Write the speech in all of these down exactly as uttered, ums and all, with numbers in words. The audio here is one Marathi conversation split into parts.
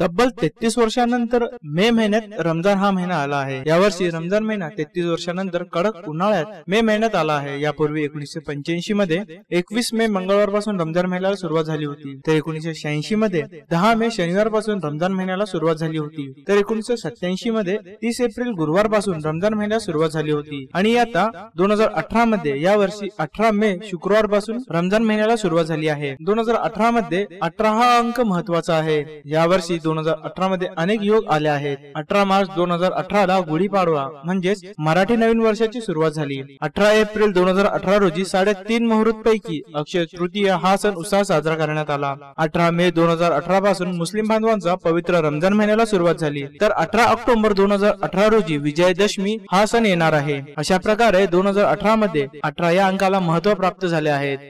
तब्बल तेहतीस वर्षानंतर मे महिन्यात रमजान हा महिना आला आहे। यावर्षी रमजान महिना तेहतीस वर्षानंतर कडक उन्हाळ्यात मे महिन्यात आला आहे। यापूर्वी एकोणीसशे पंच्याऐंशी मध्ये एकवीस मे मंगळवार पासून रमजान महिन्याला सुरुवात झाली होती, तर एकोणीसशे शहाऐंशी मध्ये दहा मे शनिवार पासून रमजान महिन्याला सुरुवात झाली होती, तर एकोणीसशे सत्याऐंशी मध्ये तीस एप्रिल गुरुवार पासून रमजान महिन्याला सुरुवात झाली होती आणि आता दोन हजार अठरा मध्ये या वर्षी अठरा मे शुक्रवार पासून रमजान महिन्याला सुरुवात झाली आहे। दोन हजार अठरा मध्ये अठरा हा अंक महत्वाचा आहे। या वर्षी दोन हजार अठरा मध्ये अनेक योग आले आहेत। अठरा मार्च दोन हजार अठरा ला गुढीपाडवा म्हणजेच मराठी नवीन वर्षाची सुरुवात झाली। अठरा एप्रिल दोन हजार अठरा रोजी साडेतीन मुहूर्त पैकी अक्षय तृतीय हा सण उत्साह साजरा करण्यात आला। अठरा मे दोन हजार अठरा पासून मुस्लिम बांधवांचा पवित्र रमजान महिन्याला सुरुवात झाली, तर अठरा ऑक्टोबर दोन हजार अठरा रोजी विजयादशमी हा सण येणार आहे। अशा प्रकारे दोन हजार अठरा मध्ये अठरा या अंकाला महत्व प्राप्त झाले आहेत।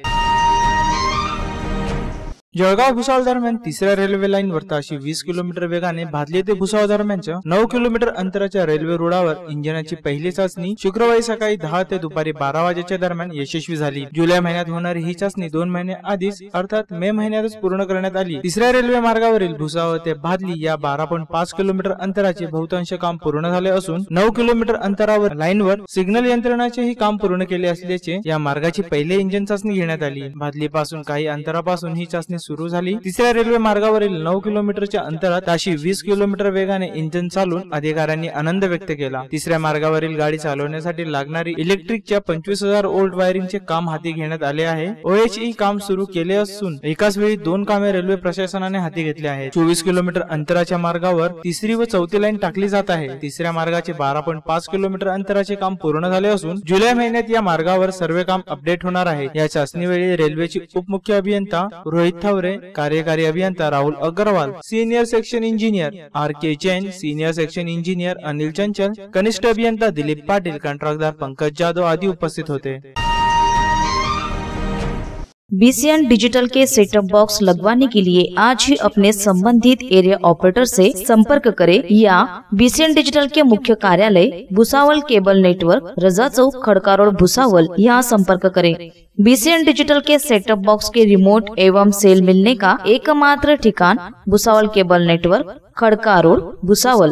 जळगाव भुसावळ दरम्यान तिसऱ्या रेल्वे लाईन वर ताशी वीस किलोमीटर वेगाने भादली ते भुसावळ दरम्यानच्या नऊ किलोमीटर अंतराच्या रेल्वे रुळावर इंजिनाची पहिली चाचणी शुक्रवारी सकाळी दहा ते दुपारी बारा वाजेच्या दरम्यान यशस्वी झाली। जुलै महिन्यात होणारी ही चाचणी दोन महिने आधीच अर्थात मे महिन्यातच पूर्ण करण्यात आली। तिसऱ्या रेल्वे मार्गावरील भुसावळ ते भादली या बारा पॉईंट पाच किलोमीटर अंतराचे बहुतांश काम पूर्ण झाले असून नऊ किलोमीटर अंतरावर लाईनवर सिग्नल यंत्रणाचेही काम पूर्ण केले असल्याचे या मार्गाची पहिली इंजिन चाचणी घेण्यात आली। भादली पासून काही अंतरापासून ही चाचणी सुरू झाली। तिसऱ्या रेल्वे मार्गावरील नऊ किलोमीटरच्या अंतरात ताशी वीस किलोमीटर वेगाने इंजिन चालून अधिकाऱ्यांनी आनंद व्यक्त केला। तिसऱ्या मार्गावरील गाडी चालवण्यासाठी लागणारी इलेक्ट्रिकच्या पंचवीस हजार वोल्ट वायरिंगचे काम हाती घेण्यात आले आहे। ओएचई काम सुरू केले असून एकाच वेळी दोन कामे रेल्वे प्रशासनाने हाती घेतली आहेत। चोवीस किलोमीटर अंतराच्या मार्गावर तिसरी व चौथी लाईन टाकली जात आहे। तिसऱ्या मार्गाचे बारा पॉईंट पाच किलोमीटर अंतराचे काम पूर्ण झाले असून जुलै महिन्यात या मार्गावर सर्वे काम अपडेट होणार आहे। या चाचणीवेळी रेल्वेचे उपमुख्य अभियंता रोहित कार्यकारी अभियंता Rahul Agarwal, senior section engineer R K Jain, senior section engineer Anil Chanchal, कनिष्ठ अभियंता दिलीप पाटिल, कंत्राटदार पंकज जाधव आदि उपस्थित होते। बीसीएन डिजिटल के सेटअप बॉक्स लगवाने के लिए आज ही अपने संबंधित एरिया ऑपरेटर से संपर्क करें या बीसीएन डिजिटल के मुख्य कार्यालय भुसावल केबल नेटवर्क, रजा चौक, खड़का रोड, भुसावल यहाँ संपर्क करें। बीसीएन डिजिटल के सेटअप बॉक्स के रिमोट एवं सेल मिलने का एकमात्र ठिकान Bhusawal cable network, Khadka road, Bhusawal.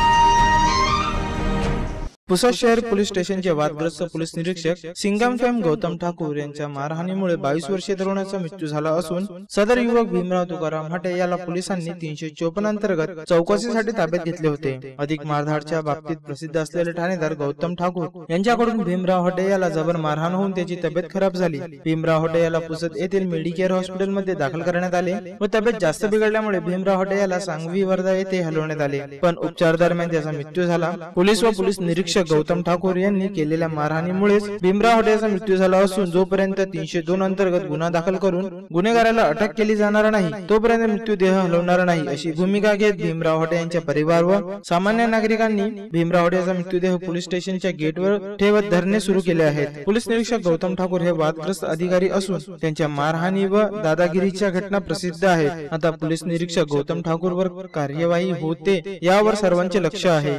Pusad शहर पोलीस स्टेशनचे वादग्रस्त पोलीस निरीक्षक सिंगम फेम गौतम ठाकूर यांच्या मारहाणीमुळे बावीस वर्षीय तरुणाचा मृत्यू झाला असून सदर युवक भीमराव तुकाराम हटे याला पोलिसांनी तीनशे चोपन्न अंतर्गत चौकशीसाठी ताब्यात घेतले होते। अधिक मारधाडच्या बाबतीत प्रसिद्ध असलेले ठाणेदार गौतम ठाकूर यांच्याकडून भीमराव हटे याला जबर मारहाण होऊन त्याची तब्येत खराब झाली। भीमराव हटे याला पुसद येथील मेडिकेअर हॉस्पिटल मध्ये दाखल करण्यात आले व तब्येत जास्त बिघडल्यामुळे भीमराव हटे याला सांगवी वर्धा येथे हलवण्यात आले, पण उपचार दरम्यान त्याचा मृत्यू झाला। पोलीस व पोलीस निरीक्षक गौतम ठाकूर यांनी केलेल्या मारहाणीमुळेच भीमराव हटे याचा मृत्यू झाला असून जोपर्यंत तीनशे दोन अंतर्गत गुन्हा दाखल करून गुन्हेगाराला अटक केली जाणार नाही तोपर्यंत मृत्यूदेह हलवणार नाही अशी भूमिका घेत भीमराव हटे यांच्या परिवार व सामान्य नागरिकांनी भीमराव हटे याचा मृत्यूदेह पोलीस स्टेशनच्या गेटवर ठेवत धरणे सुरू केले आहेत। पोलीस निरीक्षक गौतम ठाकूर हे वादग्रस्त अधिकारी असून त्यांच्या मारहाणी व दादागिरीच्या घटना प्रसिद्ध आहेत। आता पोलीस निरीक्षक गौतम ठाकूर वर कार्यवाही होते यावर सर्वांचे लक्ष आहे।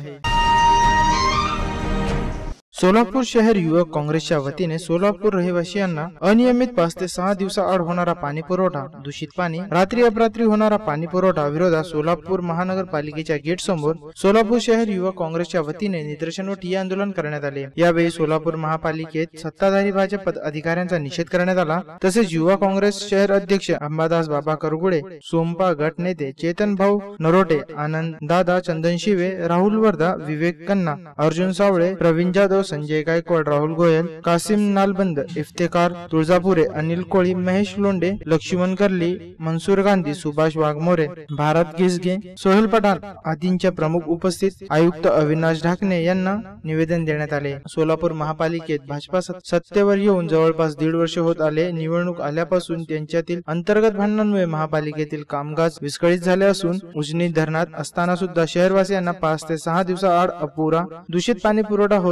सोलापूर शहर युवक काँग्रेसच्या वतीने सोलापूर रहिवासियांना अनियमित पाच ते सहा दिवसाआड होणारा पाणी पुरवठा, दूषित पाणी, रात्री अपरात्री होणारा पाणी पुरवठा विरोधात सोलापूर महानगरपालिकेच्या गेट समोर सोलापूर शहर युवक काँग्रेसच्या वतीने निदर्शन व ठिय्या आंदोलन करण्यात आले। यावेळी सोलापूर महापालिकेत सत्ताधारी भाजप अधिकाऱ्यांचा निषेध करण्यात आला। तसेच युवा काँग्रेस शहर अध्यक्ष अंबादास बाबा करगुडे, सोमपा गट नेते चेतन भाऊ नरोटे, आनंद दादा चंदनशिवे, राहुल वर्धा, विवेक कन्ना, अर्जुन सावळे, प्रवीण जाधव, संजय गायकवाड, राहुल गोयल, कासिम नालबंद, इफ्तेकार तुळजापुरे, अनिल कोळी, महेश लोंडे, लक्ष्मण कर्ली, मनसूर गांधी, सुभाष वाघमोरे, भारत गिसगे, सोहेल पठाण आदींच्या प्रमुख उपस्थित आयुक्त अविनाश ढाकणे यांना निवेदन देण्यात आले। सोलापूर महापालिकेत भाजपा सत्तेवर येऊन जवळपास दीड वर्ष होत आले। निवडणूक आल्यापासून त्यांच्यातील अंतर्गत भांडणांमुळे महापालिकेतील कामकाज विस्कळीत झाले असून उजनी धरणात असताना सुद्धा शहरवासियांना पाच ते सहा दिवसाआड अपुरा दूषित पाणी पुरवठा होत आहे।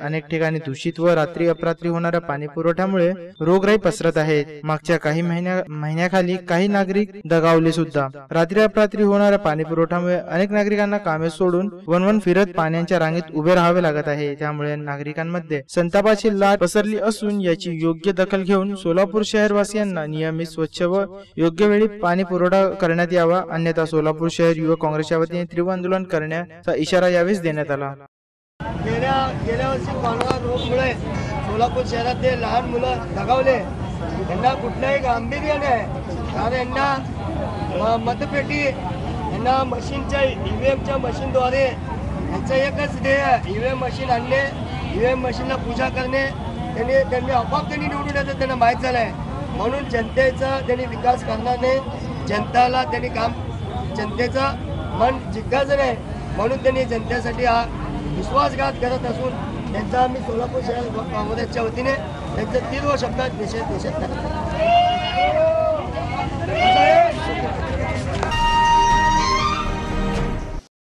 अनेक ठिकाणी दूषित व रात्री अपरात्री होणाऱ्या पाणी पुरवठ्यामुळे रोगराई पसरत आहे। मागच्या काही महिन्या महिन्याखाली काही नागरिक दगावले सुद्धा। रात्री अपरात्री होणाऱ्या पाणी पुरवठ्यामुळे अनेक नागरिकांना कामे सोडून वनवन फिरत पाण्याच्या रांगेत उभे राहावे लागत आहे। त्यामुळे नागरिकांमध्ये संतापाची लाट पसरली असून याची योग्य दखल घेऊन सोलापूर शहरवासियांना नियमित स्वच्छ व योग्य वेळी पाणी पुरवठा करण्यात यावा, अन्यथा सोलापूर शहर युवक काँग्रेसच्या वतीने तीव्र आंदोलन करण्याचा इशारा यावेळी देण्यात आला। गेल्या गेल्या वर्षी कोरोना रोगमुळे सोलापूर शहरातील लहान मुलं दगावले। यांना कुठलंही गांभीर्य नाही, कारण यांना मतपेटी यांना मशीनच्या ईव्हीएमच्या मशीनद्वारे यांचं एकच ध्येय ईव्हीएम मशीन आणणे, ईव्हीएम मशीनला पूजा करणे। त्यांनी त्यांनी आपोआप त्यांनी निवडून येतात त्यांना माहीत झालं आहे, म्हणून जनतेचा त्यांनी विकास करणार नाही, जनताला त्यांनी काम जनतेचं मन जिज्ञासं नाही, म्हणून त्यांनी जनतेसाठी हा विश्वासघात करत असून त्यांचा आम्ही सोलापूर शहर काँग्रेसच्या वतीने त्यांचा तीव्र शब्दात निषेध निषेध करतो।